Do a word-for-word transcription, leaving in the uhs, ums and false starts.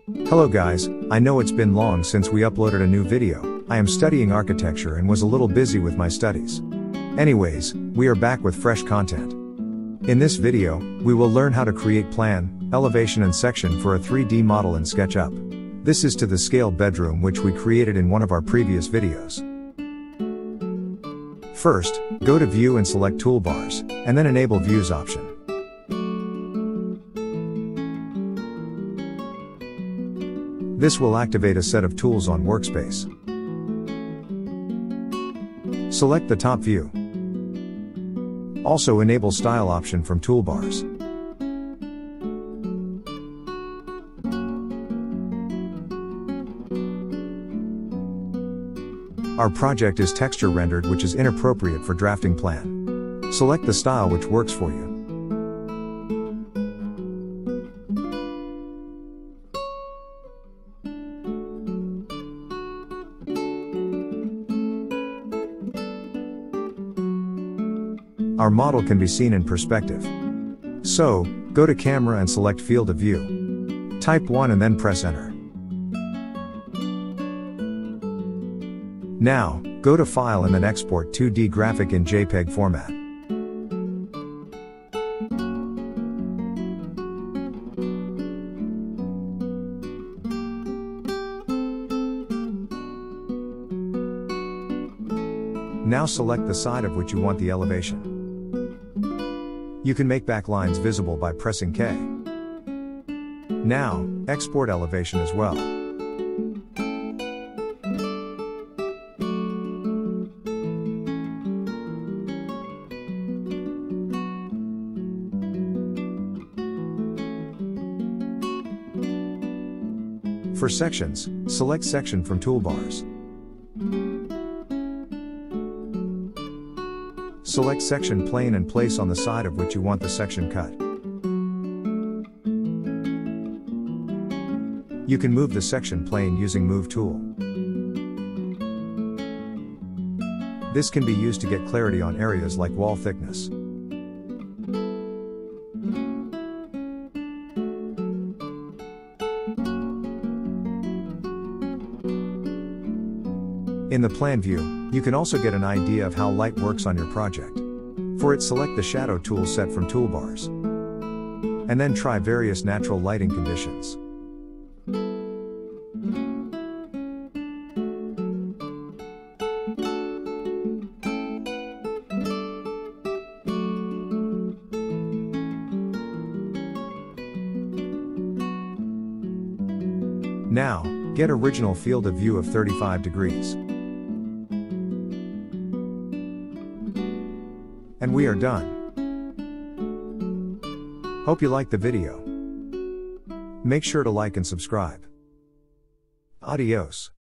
Hello guys, I know it's been long since we uploaded a new video. I am studying architecture and was a little busy with my studies. Anyways, we are back with fresh content. In this video, we will learn how to create plan, elevation and section for a three D model in SketchUp. This is to the scale bedroom which we created in one of our previous videos. First, go to View and select Toolbars, and then enable Views option. This will activate a set of tools on Workspace. Select the top view. Also enable Style option from Toolbars. Our project is texture rendered, which is inappropriate for drafting plan. Select the style which works for you. Our model can be seen in perspective. So, go to Camera and select Field of View. Type one and then press Enter. Now, go to File and then export two D graphic in JPEG format. Now select the side of which you want the elevation. You can make backlines visible by pressing K. Now, export elevation as well. For sections, select Section from Toolbars. Select Section Plane and place on the side of which you want the section cut. You can move the section plane using Move tool. This can be used to get clarity on areas like wall thickness. In the plan view, you can also get an idea of how light works on your project. For it, select the Shadow tool set from Toolbars. And then try various natural lighting conditions. Now, get original field of view of thirty-five degrees. And we are done. Hope you liked the video. Make sure to like and subscribe. Adios.